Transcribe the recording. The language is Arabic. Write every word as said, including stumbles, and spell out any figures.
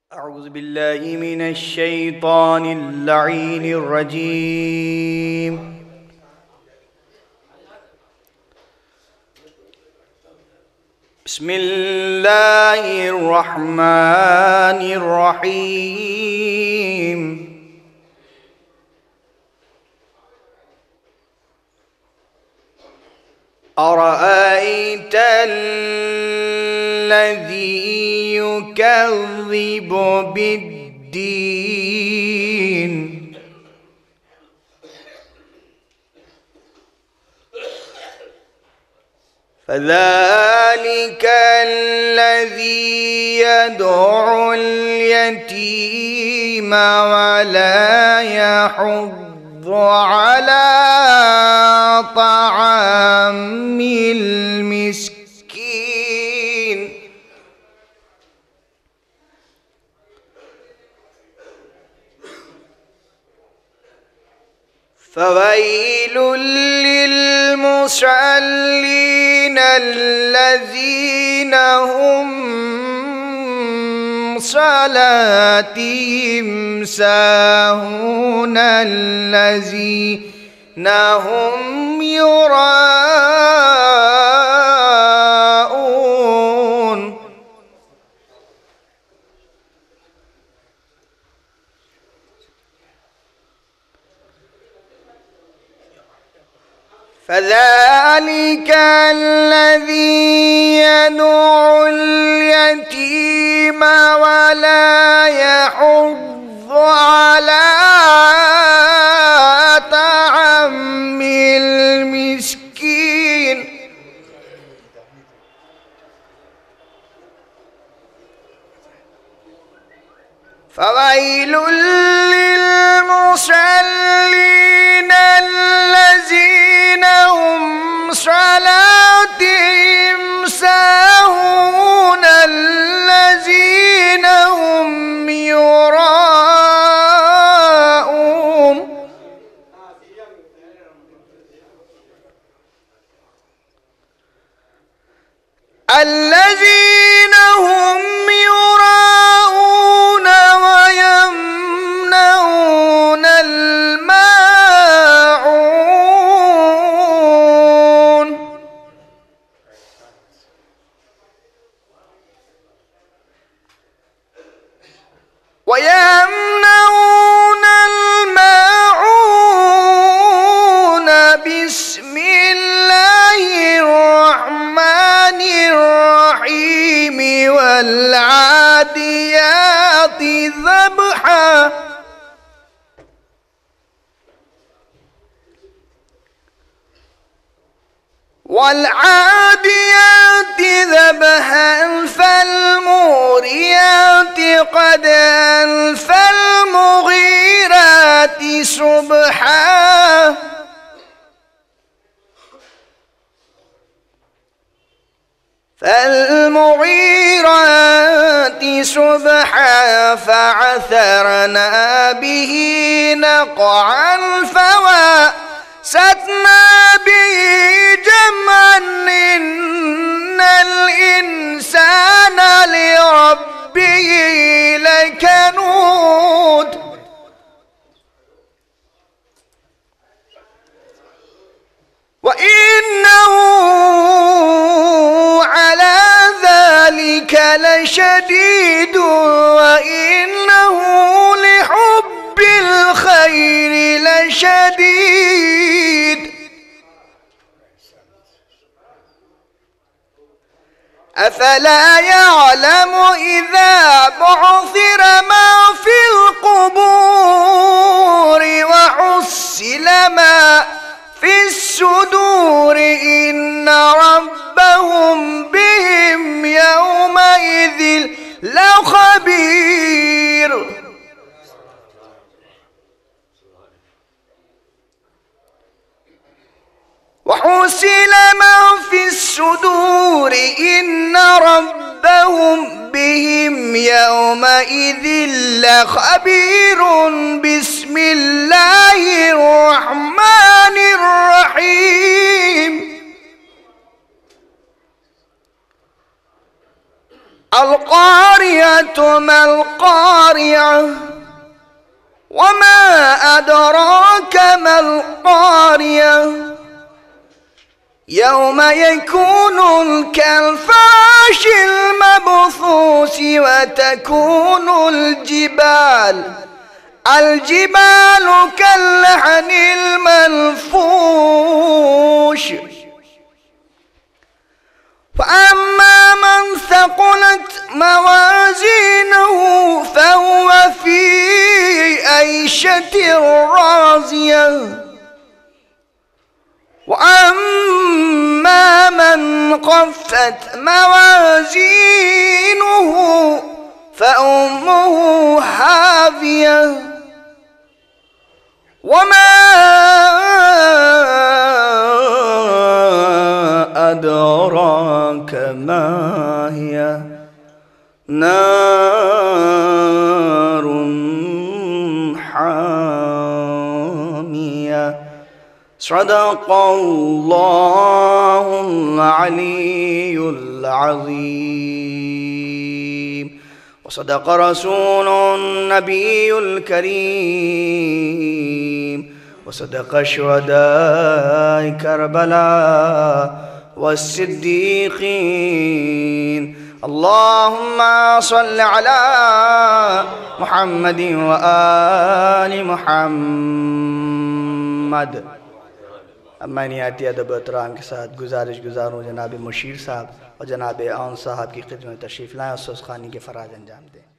أعوذ بالله من الشيطان اللعين الرجيم. بسم الله الرحمن الرحيم. أرأيت الذي يكذب بالدين فذلك الذي يدعو اليتيم ولا يحض على طعام المسكين فويل للمصلين الذين هم صلاتهم ساهون الذين هم يراءون فذلك الذي يدعو اليتيم ولا يحض على طعام المسكين فويل للمصلين الذين هم صلاتهم ساهون الذين هم يراءون الذين هم يراءون ويمنعون الماعون ويمنعون الماعون بسم الله الرحمن الرحيم والعاديات ذبحا والعاديات ذبحا فالموريات قدحا فالمغيرات صبحا فالمغيرات صبحا فعثرنا به نقعا فواسطنا به جمعا إن الإنسان لربه لكنود وإنه على ذلك لشديد وإنه لحب الخير لشديد أفلا يعلم إذا بعثر ما في القبور وحصل ما في الصدور إن ربهم بهم يومئذ لخبير وحصل ما في الصدور إن ربهم بهم يومئذ لخبير بسم الله الرحمن الرحيم القارية ما القارية وما أدراك ما القارية يوم يكون كالفراش المبثوث وتكون الجبال الجبال كاللحن المنفوش فأما من ثقلت موازينه فهو في عيشة راضية وأما من خفت موازينه فأمه هاوية وما أدراك ما هي نار حامية صدق الله العلي العظيم وصدق رسول النبي الكريم وصدق شهداء كربلاء والصديقين اللهم صل على محمد وآل محمد. अब मैं निहायती अदब एहतराम के साथ गुजारिश गुजार हूँ जनाब मुशीर साहब और जनाब आन साहब की खिदमत तशरीफ़ लाएँ और खानी के फ़राज़ अंजाम दें।